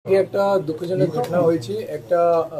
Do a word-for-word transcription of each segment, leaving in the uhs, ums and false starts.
একটা দুঃখজনক ঘটনা হয়েছে। একটা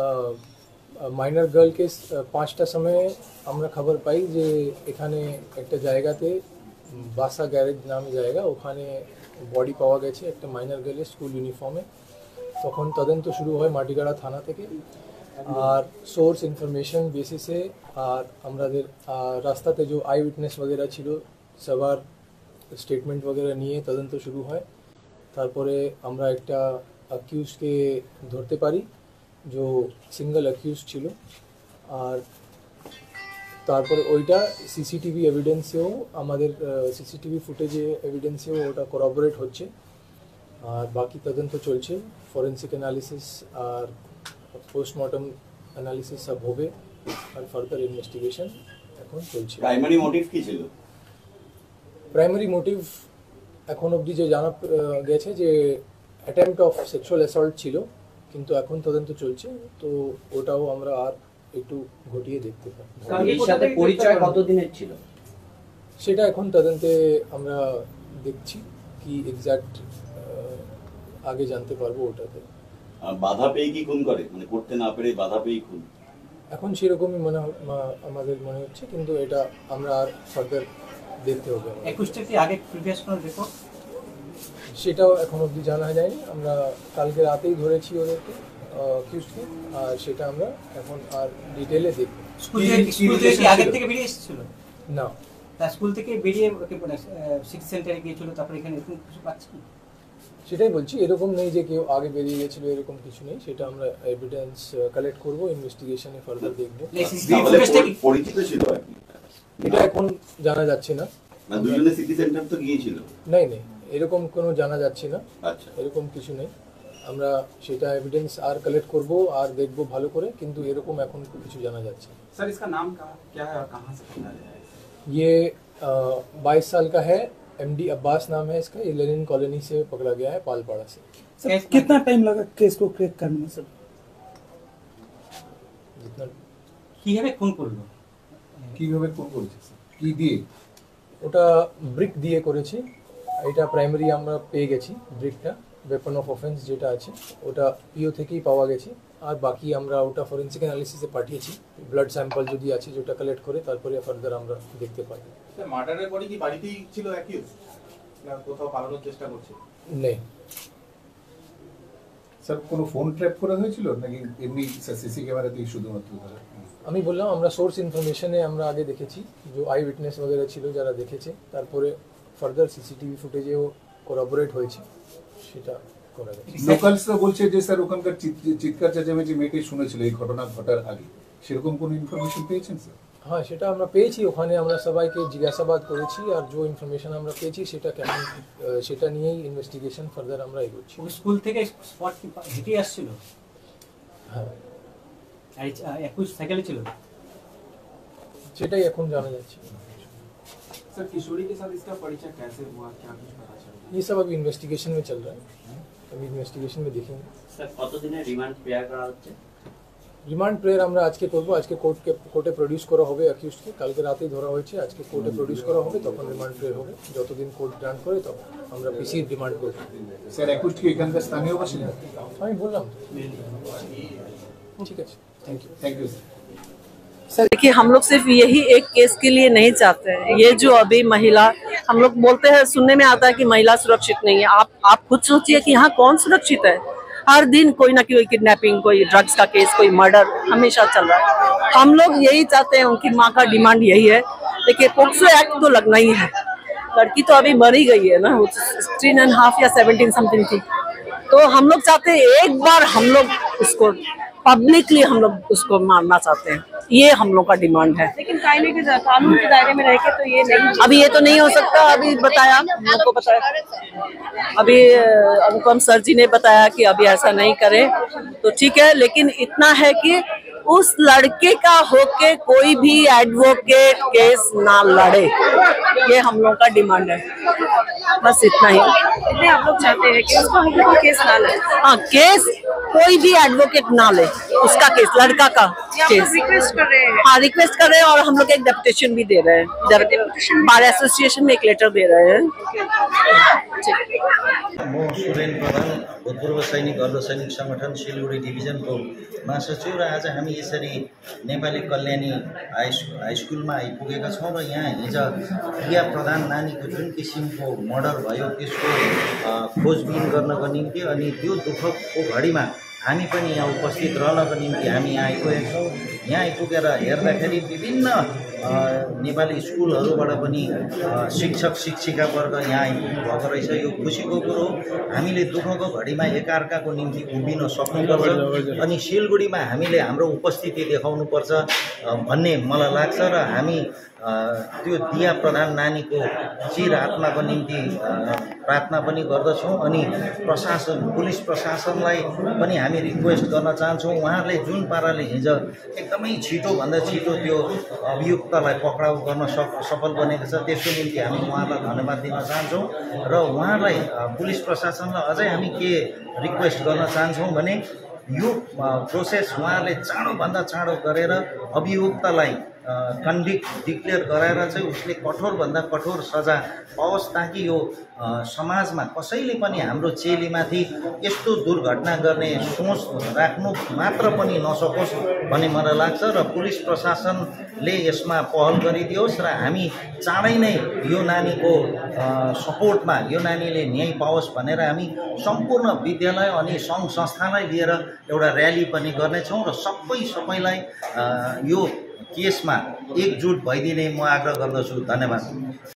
মাইনর গার্লকে পাঁচটা সময়ে আমরা খবর পাই যে এখানে একটা জায়গাতে বাসা গ্যারেজ নামে জায়গা, ওখানে বডি পাওয়া গেছে একটা মাইনর গার্লের স্কুল ইউনিফর্মে। তখন তদন্ত শুরু হয় মাটিগাড়া থানা থেকে। আর সোর্স ইনফরমেশন বেসিসে আর আমাদের রাস্তাতে যে আই উইটনেস वगैरह ছিল সবার স্টেটমেন্ট वगैरह নিয়ে তদন্ত শুরু হয়। তারপরে আমরা একটা অ্যাকিউজকে ধরতে পারি जो সিঙ্গেল অ্যাকিউজ ছিল। আর তারপরে ওইটা সিসিটিভি এভিডেন্সেও আমাদের সিসিটিভি ফুটেজে এভিডেন্সেও ওটা করোবরেট হচ্ছে। আর বাকি তদন্ত চলছে, ফরেন্সিক অ্যানালিসিস আর পোস্টমর্টম অ্যানালিসিস সব হবে আর ফার্দার ইনভেস্টিগেশন এখন চলছে। প্রাইমারি মোটিভ কি ছিল? প্রাইমারি মোটিভ এখন অবধি যে জানা গেছে যে অ্যাটেম্পট অফ সেক্সুয়াল অ্যাসল্ট ছিল, কিন্তু এখন তদন্ত চলছে, তো ওটাও আমরা আর একটু ঘটিয়ে দেখতে পাই। এর সাথে পরিচয় কতদিনের ছিল সেটা এখন তদন্তে আমরা দেখছি কি এক্সাক্ট আগে জানতে পারবো ওটাতে। বাধা পেয়ে কি খুন করে, মানে করতে না পেরে বাধা পেয়ে খুন? এখন সেরকমই মনে আমাদের মনে হচ্ছে, কিন্তু এটা আমরা আর ফার্দার দেখতে হবে। একুশটা কি আগে প্রিভিয়াস কোনো রেকর্ড সেটাও এখন অবধি জানা যায়নি। আমরা কালকে রাতেই ধরেছি ওদেরকে কিউজকে, আর সেটা আমরা এখন আর ডিটেলে দেখব। স্কুল থেকে স্কুল থেকে আগে থেকে বেরিয়ে এসেছিল না, তা স্কুল থেকে বেরিয়ে ওকে সিক্স সেন্টারে গিয়েছিল, তারপরে এখানে এরকম কিছু পাচ্ছি। সেটাই বলছি, এরকম নেই যে কেউ আগে বেরিয়ে গেছিল, এরকম কিছু নেই। সেটা আমরা এভিডেন্স কালেক্ট করব, ইনভেস্টিগেশনে ফার্দার দেখব। পরিচিত ছিল এটা এখন জানা যাচ্ছে না। না, দুজনে সিটি সেন্টার তো গিয়েছিল? নাই নেই, এরকম কোনো জানা যাচ্ছে না। আচ্ছা, এরকম কিছু নেই। আমরা সেটা এভিডেন্স আর কালেক্ট করব আর দেখব ভালো করে, কিন্তু এরকম এখন কিছু জানা যাচ্ছে। सर इसका नाम क्या है और कहाँ से पकड़ा गया है? ये बाईस साल का है, एमडी अब्बास नाम है इसका। ये लेनिन कॉलोनी से पकड़ा गया है, पालपाड़ा से। सर, कितना टाइम लगा केस को क्रैक करने में सर? जितना কিভাবে খুন করলো, কিভাবে খুন করেছে স্যার, কি দিয়ে? ওটা ব্রিক দিয়ে করেছে। এটা প্রাইমারি আমরা পেয়ে গেছি ব্রিকটা, ওয়েপন অফ অফেন্স যেটা আছে ওটা পিও থেকেই পাওয়া গেছে। আর বাকি আমরা ওটা ফরেন্সিক অ্যানালিসিসে পাঠিয়েছি, ব্লাড স্যাম্পল যদি আছে যেটা কালেক্ট করে তারপরে ফার্দার আমরা দেখতে পাই। স্যার মার্ডারের পরে কি বাড়িতেই ছিল অ্যাকিউজ, না কোথাও পালানোর চেষ্টা করছে? নেই স্যার, কোনো ফোন ট্র্যাপ করা হয়েছিল নাকি এমনি সিসি ক্যামেরাতেই শুধুমাত্র? আমি বললাম আমরা সোর্স ইনফরমেশনে আমরা আগে দেখেছি, যে আই উইটনেস वगैरह ছিল যারা দেখেছে, তারপরে ফার্দার সিসিটিভি ফুটেজেও কোরাবোরেট হয়েছে, সেটা করা গেছে। লোকালসরা বলছে যে স্যার ওখানকার চিৎকার চেঁচামেচি মেয়েকে শুনেছিল এই ঘটনা ঘটার আগে, সেরকম কোনো ইনফরমেশন পেয়েছেন স্যার? হ্যাঁ, সেটা আমরা পেয়েছি। ওখানে আমরা সবাইকে জিজ্ঞাসাবাদ করেছি, আর যে ইনফরমেশন আমরা পেয়েছি সেটা কেমন সেটা নিয়েই ইনভেস্টিগেশন ফার্দার আমরা এগোচ্ছি। স্কুল থেকে স্পট কি হেঁটে আসছিল? হ্যাঁ, আর একুশ সাইকেলে ছিল, সেটাই এখন জানা যাচ্ছে। सर किशोरी के साथ इसका परिचय कैसे हुआ, क्या कुछ पता चला? ये सब अभी इन्वेस्टिगेशन में चल रहा है, अभी इन्वेस्टिगेशन में देखेंगे। স্যার কতদিনের রিমান্ড প্রেয়ার করা হচ্ছে? রিমান্ড প্রেয়ার আমরা আজকে করব। আজকে কোর্টকে কোর্টে প্রডিউস করা হবে অ্যাকিউজকে। কালকে রাতেই ধরা হয়েছে, আজকে কোর্টে প্রডিউস করা হবে, তখন রিমান্ড প্রেয়ার হবে। যতদিন কোর্ট গ্রান্ট করে তখন আমরা পিসির রিমান্ড করব। স্যার অ্যাকিউজড কি এখানকার স্থানীয় বাসিন্দা? আমি বললাম। ঠিক আছে, thank you. Thank you sir. Sir देखिए, हम लोग सिर्फ यही एक केस के लिए नहीं चाहते हैं। ये जो अभी महिला, हम लोग बोलते हैं, सुनने में आता है कि महिला सुरक्षित नहीं है। आप आप खुद सोचिए कि यहाँ कौन सुरक्षित है। हर दिन कोई ना कोई किडनैपिंग, कोई ड्रग्स का केस, कोई मर्डर हमेशा चल रहा है। हम लोग यही चाहते हैं, उनकी माँ का डिमांड यही है। देखिए, पोक्सो एक्ट तो लगना ही है। लड़की तो अभी मर ही गई है ना, सिक्सटीन एंड हाफ या सेवनटीन समथिंग थी। तो हम लोग चाहते हैं एक बार हम लोग उसको पब्लिकली हम लोग उसको मारना चाहते हैं। ये हम लोग का डिमांड है। लेकिन कायदे के कानून के दायरे में रह के तो ये नहीं, अभी ये तो नहीं हो सकता। अभी बताया, हमको बताया, अभी अनुपम सर जी ने बताया कि अभी ऐसा नहीं करे, तो ठीक है। लेकिन इतना है कि उस लड़के का होके कोई भी एडवोकेट केस ना लड़े, ये हम लोग का डिमांड है। बस इतना ही। इतने आप लोग चाहते हैं कि उसको हम लोग केस ना ले। हाँ, केस कोई भी एडवोकेट ना ले। उसका केस, लड़का का केस रिक्वेस्ट कर रहे हैं। हाँ रिक्वेस्ट कर रहे हैं और हम लोग एक डेपुटेशन भी दे रहे हैं, बार एसोसिएशन में एक लेटर दे रहे हैं। म सुरेन प्रधान, भूतपूर्व सैनिक अर्धसैनिक संगठन सिलगढी डिभिजनको महासचिव र आज हामी यसरी नेपाली कल्याणी हाई हाई स्कुलमा आइपुगेका छौँ र यहाँ हिजो प्रिया प्रधान नानीको जुन किसिमको मर्डर भयो त्यसको खोजबिन गर्नको निम्ति अनि त्यो दुःखको घडीमा हामी पनि यहाँ उपस्थित रहनको निम्ति हामी यहाँ आइपुगेका छौँ। यहाँ आइपुगेर हेर्दाखेरि विभिन्न नेपाली स्कुलहरूबाट पनि शिक्षक शिक्षिकावर्ग यहाँ आइपुग्नु भएको रहेछ। यो खुसीको कुरो, हामीले दुःखको घडीमा एकअर्काको निम्ति उभिन सक्नुपर्छ अनि सिलगढीमा हामीले हाम्रो उपस्थिति देखाउनुपर्छ भन्ने मलाई लाग्छ र हामी त्यो दिया प्रधान नानीको चिर आत्माको निम्ति प्रार्थना पनि गर्दछौँ अनि प्रशासन पुलिस प्रशासनलाई पनि हामी रिक्वेस्ट गर्न चाहन्छौँ उहाँहरूले जुन पाराले हिजो एकदमै छिटोभन्दा छिटो त्यो अभियुक्तलाई पक्राउ गर्न सफल बनेको छ त्यसको निम्ति हामी उहाँलाई धन्यवाद दिन चाहन्छौँ र उहाँलाई पुलिस प्रशासनलाई अझै हामी के रिक्वेस्ट गर्न चाहन्छौँ भने यो प्रोसेस उहाँहरूले चाँडोभन्दा चाँडो गरेर अभियुक्तलाई कन्भिक्ट डिक्लेयर गराएर चाहिँ उसले कठोरभन्दा कठोर सजा पाओस् ताकि यो समाजमा कसैले पनि हाम्रो चेलीमाथि यस्तो दुर्घटना गर्ने सोच राख्नु मात्र पनि नसकोस् भन्ने मलाई लाग्छ र पुलिस प्रशासनले यसमा पहल गरिदियोस् र हामी चाँडै नै यो नानीको सपोर्टमा यो नानीले न्याय पाओस् भनेर हामी सम्पूर्ण विद्यालय अनि सङ्घ संस्थालाई लिएर एउटा र्याली पनि गर्नेछौँ र सबै सबैलाई यो केसमा एकजुट भइदिने म आग्रह गर्दछु। धन्यवाद।